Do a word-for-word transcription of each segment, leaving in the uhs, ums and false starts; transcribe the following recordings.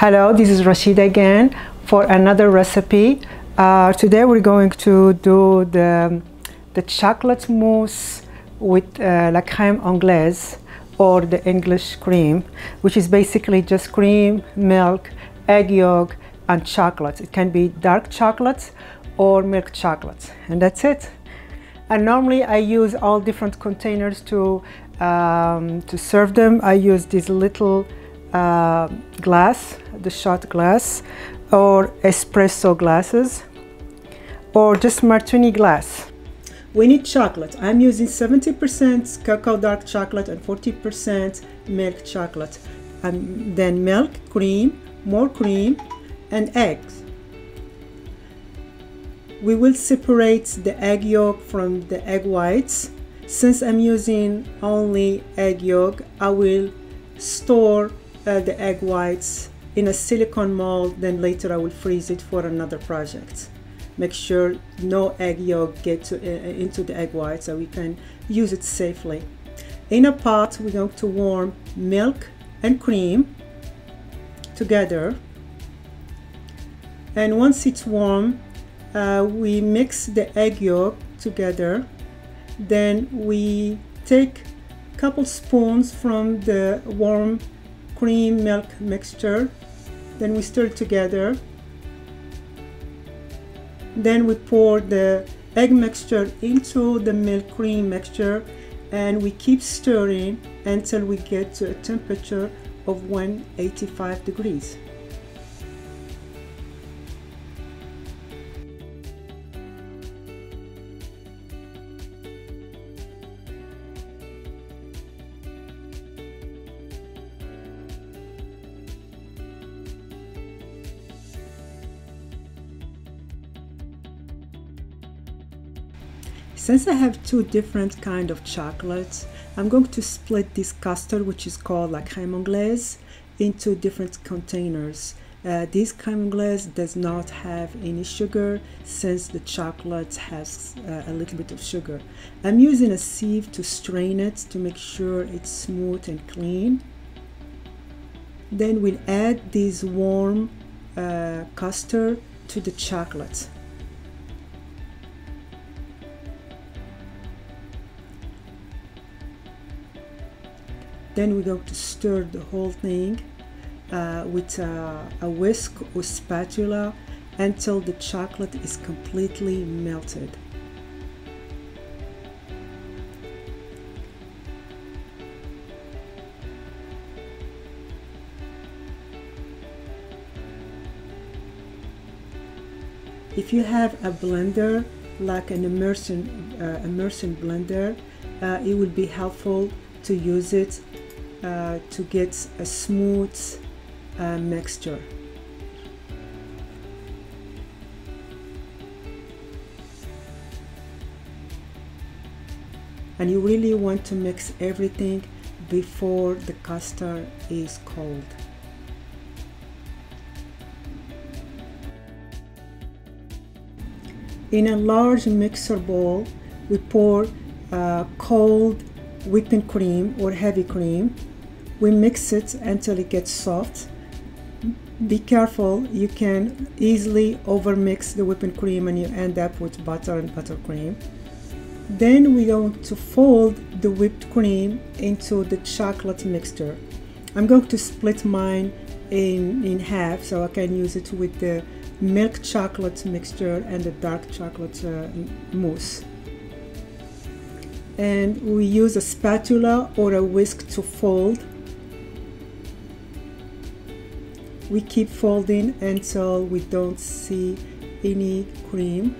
Hello, this is Rashida again for another recipe. Uh, today we're going to do the, the chocolate mousse with uh, la crème anglaise, or the English cream, which is basically just cream, milk, egg yolk, and chocolate. It can be dark chocolate or milk chocolate, and that's it. And normally I use all different containers to, um, to serve them. I use this little uh, glass, the shot glass, or espresso glasses, or just martini glass. We need chocolate. I'm using seventy percent cacao dark chocolate and forty percent milk chocolate. And then milk, cream, more cream, and eggs. We will separate the egg yolk from the egg whites. Since I'm using only egg yolk, I will store uh, the egg whites in a silicone mold, then later I will freeze it for another project. Make sure no egg yolk get to, uh, into the egg white so we can use it safely. In a pot, we're going to warm milk and cream together. And once it's warm, uh, we mix the egg yolk together. Then we take a couple spoons from the warm cream milk mixture. Then we stir it together. Then we pour the egg mixture into the milk cream mixture, and we keep stirring until we get to a temperature of one hundred eighty-five degrees. Since I have two different kind of chocolates, I'm going to split this custard, which is called la crème anglaise, into different containers. Uh, this crème anglaise does not have any sugar, since the chocolate has uh, a little bit of sugar. I'm using a sieve to strain it to make sure it's smooth and clean. Then we'll add this warm uh, custard to the chocolate. Then we're going to stir the whole thing uh, with uh, a whisk or spatula until the chocolate is completely melted. If you have a blender, like an immersion, uh, immersion blender, uh, it will be helpful to use it uh, to get a smooth uh, mixture. And you really want to mix everything before the custard is cold. In a large mixer bowl, we pour uh, cold whipping cream or heavy cream. We mix it until it gets soft. Be careful, you can easily overmix the whipping cream and you end up with butter and buttercream. Then we're going to fold the whipped cream into the chocolate mixture. I'm going to split mine in, in half so I can use it with the milk chocolate mixture and the dark chocolate uh, mousse. And we use a spatula or a whisk to fold. We keep folding until we don't see any cream.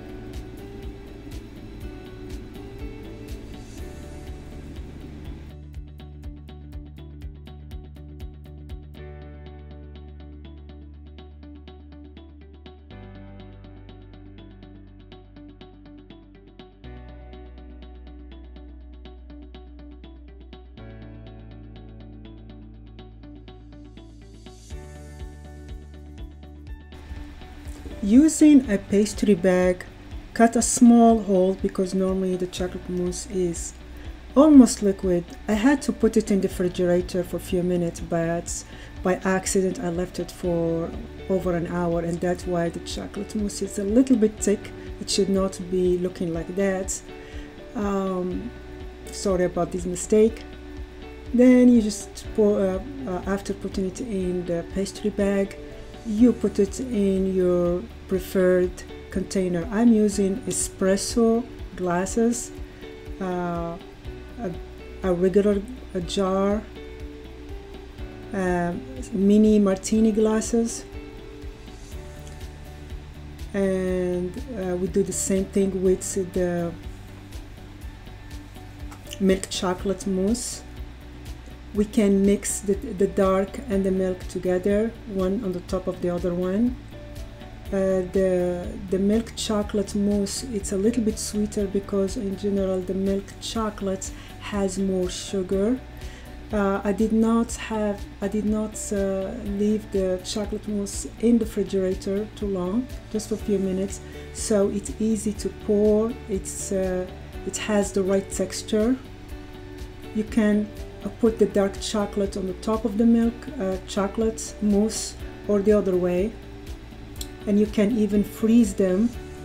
Using a pastry bag, cut a small hole because normally the chocolate mousse is almost liquid. I had to put it in the refrigerator for a few minutes, but by accident I left it for over an hour, and that's why the chocolate mousse is a little bit thick. It should not be looking like that. Um, sorry about this mistake. Then you just pour, uh, uh, after putting it in the pastry bag, you put it in your preferred container. I'm using espresso glasses, uh, a, a regular a jar, uh, mini martini glasses, and uh, we do the same thing with the milk chocolate mousse. We can mix the, the dark and the milk together, one on the top of the other one. Uh, the, the milk chocolate mousse, it's a little bit sweeter because in general the milk chocolate has more sugar. Uh, I did not have, I did not uh, leave the chocolate mousse in the refrigerator too long, just for a few minutes, so it's easy to pour. It's, uh, it has the right texture. You can uh, put the dark chocolate on the top of the milk uh, chocolate mousse, or the other way, and you can even freeze them.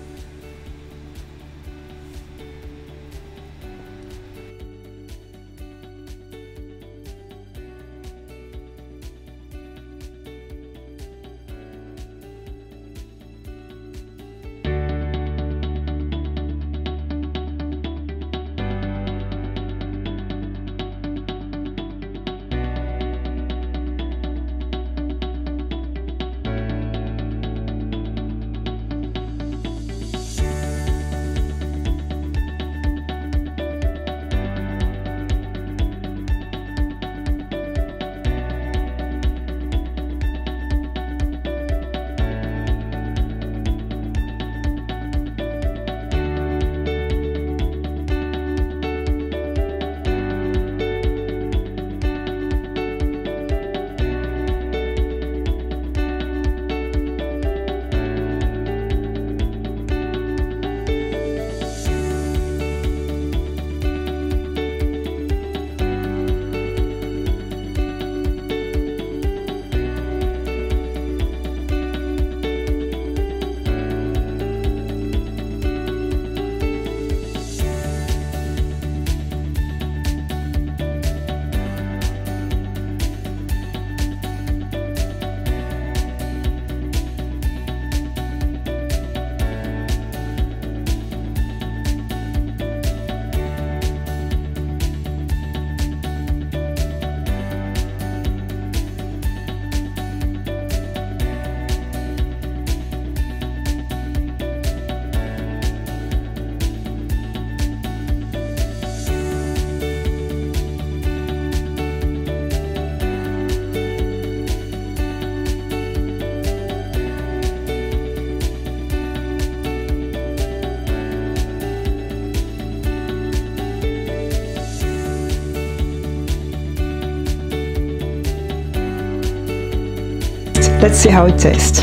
Let's see how it tastes.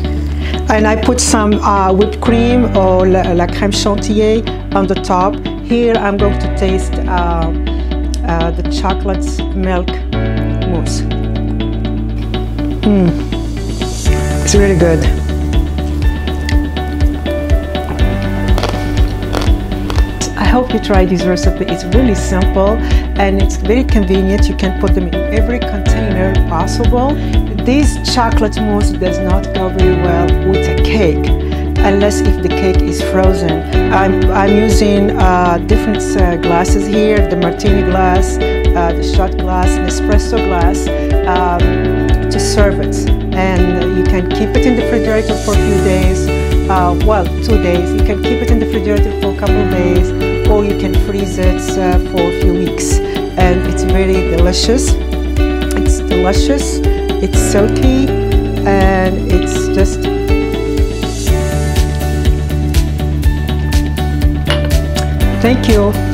And I put some uh, whipped cream or la, la crème chantilly on the top. Here I'm going to taste uh, uh, the chocolate milk mousse. Mm. It's really good. I hope you try this recipe. It's really simple and it's very convenient. You can put them in every container possible. This chocolate mousse does not go very well with a cake, unless if the cake is frozen. I'm, I'm using uh, different uh, glasses here, the martini glass, uh, the shot glass, and espresso glass, um, to serve it. And you can keep it in the refrigerator for a few days, uh, well, two days. You can keep it in the refrigerator for a couple of days, or you can freeze it uh, for a few weeks. And it's very delicious. It's delicious. It's silky, and it's just thank you.